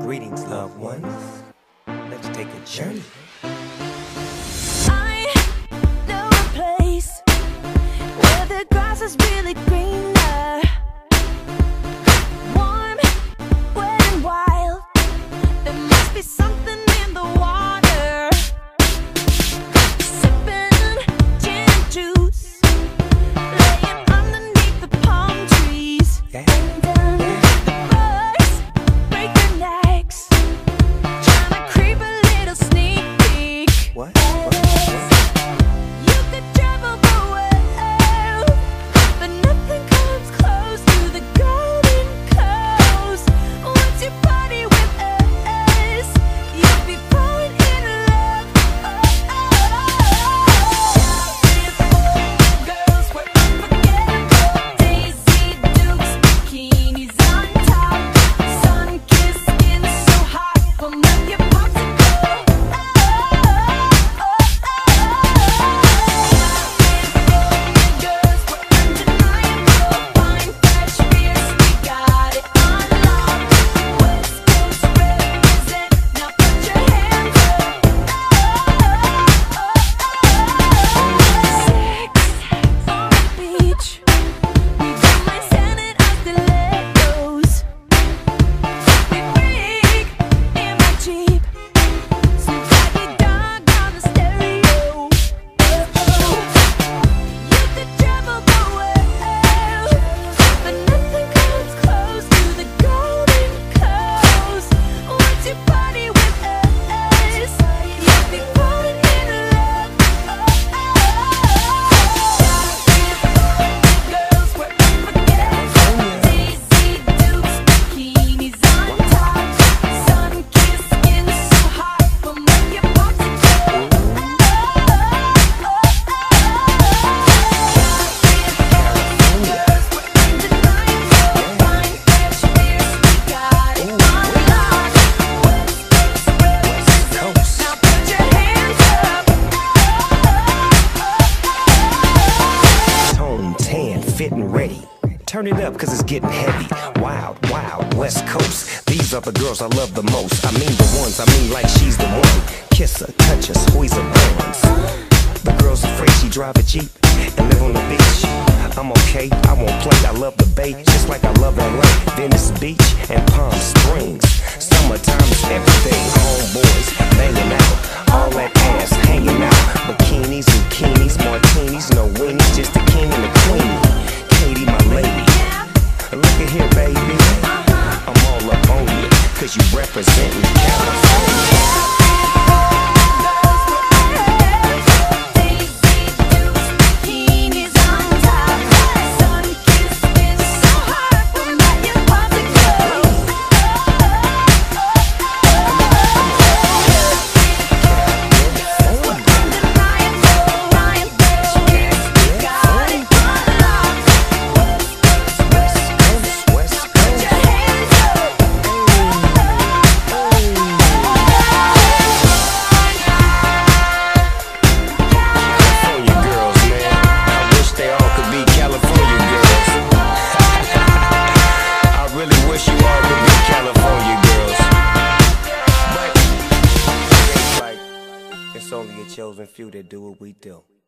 Greetings, loved ones. Let's take a journey. I know a place where the grass is really greener, warm, wet and wild. There must be something in the water. Sipping gin and juice, laying underneath the palm trees. Yeah. The bugs break their necks, trying to creep a little sneak peek. What? You could travel the world, but nothing comes close to the golden coast. Once you party with us, you'll be falling in love. Girls were unforgettable. Daisy Dukes, bikinis on top, sun-kissed skin so hot, will melt your popsicle. Girls were undeniable. Fine, fresh, fierce, we got it on lock. West Coast represent, now put your hands up. Sex on the beach, we don't mind standing as stilettos. We freak in my Jeep, Snoop Doggy Dogg on the stereo. You could travel the world, but nothing comes close to the golden coast. Once you party with us, you'll be falling in love. Girls were unforgettable. Daisy Dukes, bikinis on top, sun-kissed skin so hot, will melt your popsicle. Girls were undeniable. Fine, fresh, fierce, we got it on lock. West Coast represent, now put your hands up. Tone, tan, fit and ready. Turn it up, cause it's getting heavy. Wild, wild, West Coast. These are the girls I love the most. I mean the ones, I mean like she's the one. Kiss her, touch her, squeeze her bones. The girl's afraid she drive a Jeep and live on the beach. I'm okay, I won't play, I love the bay, just like I love LA, Venice Beach, and Palm Springs. Summertime is everything, homeboys banging out, all that ass hanging out. Bikinis, zucchinis, martinis, no weenies, just the king and the queen. Katie, my lady, look at here, baby, I'm all up on you, cause you representing California. Daisy Dukes, bikinis on top, sun-kissed skin so hot, will melt your popsicle. Girls were undeniable. Fine, fresh, fierce, we got it on lock. West Coast represent, now put your hands up. California girls, man. I wish they all could be California girls. I really wish you all could be California girls. But it's like, it's only a chosen few that do what we do.